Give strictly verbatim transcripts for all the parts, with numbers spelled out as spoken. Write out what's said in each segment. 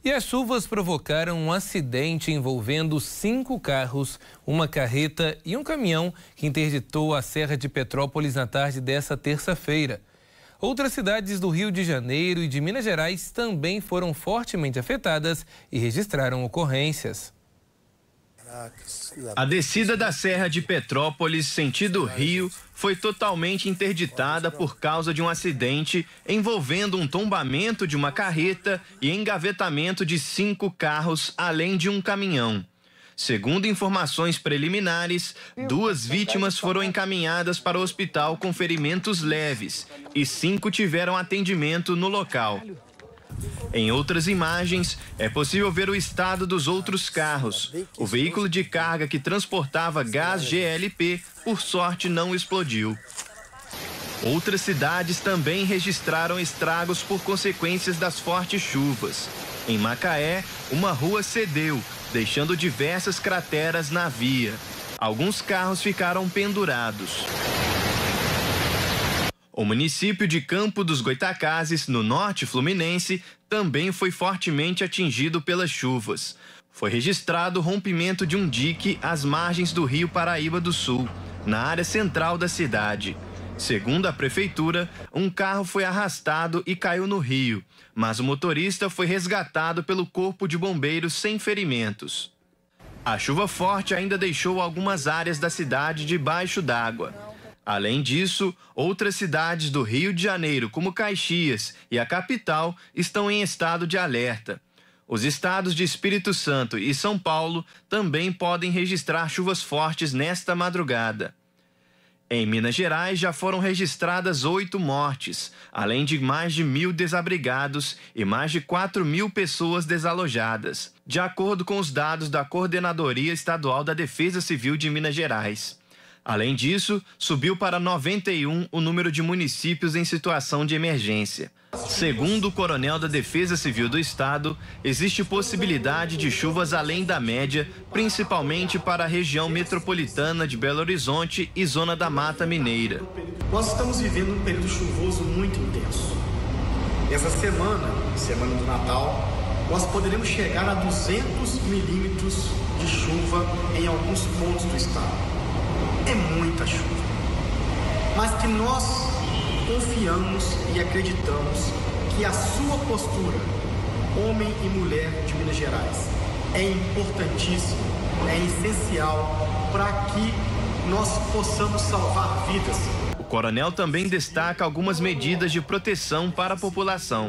E as chuvas provocaram um acidente envolvendo cinco carros, uma carreta e um caminhão que interditou a Serra de Petrópolis na tarde dessa terça-feira. Outras cidades do Rio de Janeiro e de Minas Gerais também foram fortemente afetadas e registraram ocorrências. A descida da Serra de Petrópolis, sentido Rio, foi totalmente interditada por causa de um acidente envolvendo um tombamento de uma carreta e engavetamento de cinco carros, além de um caminhão. Segundo informações preliminares, duas vítimas foram encaminhadas para o hospital com ferimentos leves e cinco tiveram atendimento no local. Em outras imagens, é possível ver o estado dos outros carros. O veículo de carga que transportava gás G L P, por sorte, não explodiu. Outras cidades também registraram estragos por consequências das fortes chuvas. Em Macaé, uma rua cedeu, deixando diversas crateras na via. Alguns carros ficaram pendurados. O município de Campo dos Goitacazes, no norte fluminense, também foi fortemente atingido pelas chuvas. Foi registrado o rompimento de um dique às margens do Rio Paraíba do Sul, na área central da cidade. Segundo a prefeitura, um carro foi arrastado e caiu no rio, mas o motorista foi resgatado pelo Corpo de Bombeiros sem ferimentos. A chuva forte ainda deixou algumas áreas da cidade debaixo d'água. Além disso, outras cidades do Rio de Janeiro, como Caxias e a capital, estão em estado de alerta. Os estados de Espírito Santo e São Paulo também podem registrar chuvas fortes nesta madrugada. Em Minas Gerais já foram registradas oito mortes, além de mais de mil desabrigados e mais de quatro mil pessoas desalojadas, de acordo com os dados da Coordenadoria Estadual da Defesa Civil de Minas Gerais. Além disso, subiu para noventa e um o número de municípios em situação de emergência. Segundo o coronel da Defesa Civil do Estado, existe possibilidade de chuvas além da média, principalmente para a região metropolitana de Belo Horizonte e zona da Mata Mineira. Nós estamos vivendo um período chuvoso muito intenso. Essa semana, semana do Natal, nós poderemos chegar a duzentos milímetros de chuva em alguns pontos do estado. É muita chuva, mas que nós confiamos e acreditamos que a sua postura, homem e mulher de Minas Gerais, é importantíssima, é essencial para que nós possamos salvar vidas. O coronel também destaca algumas medidas de proteção para a população.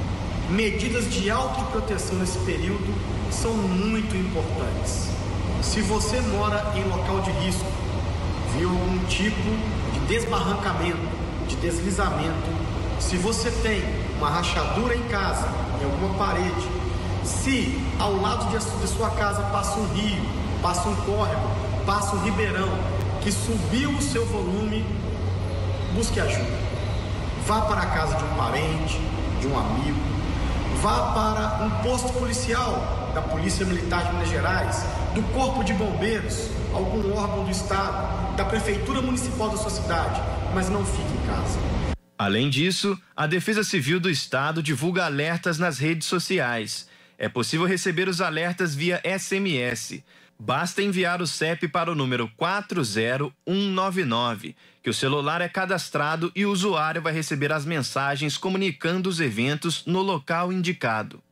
Medidas de autoproteção nesse período são muito importantes. Se você mora em local de risco, viu algum tipo de desbarrancamento, de deslizamento, se você tem uma rachadura em casa, em alguma parede, se ao lado de sua casa passa um rio, passa um córrego, passa um ribeirão, que subiu o seu volume, busque ajuda. Vá para a casa de um parente, de um amigo, vá para um posto policial da Polícia Militar de Minas Gerais, do Corpo de Bombeiros, algum órgão do Estado, da Prefeitura Municipal da sua cidade, mas não fique em casa. Além disso, a Defesa Civil do Estado divulga alertas nas redes sociais. É possível receber os alertas via S M S. Basta enviar o C E P para o número quatro zero um nove nove, que o celular é cadastrado e o usuário vai receber as mensagens comunicando os eventos no local indicado.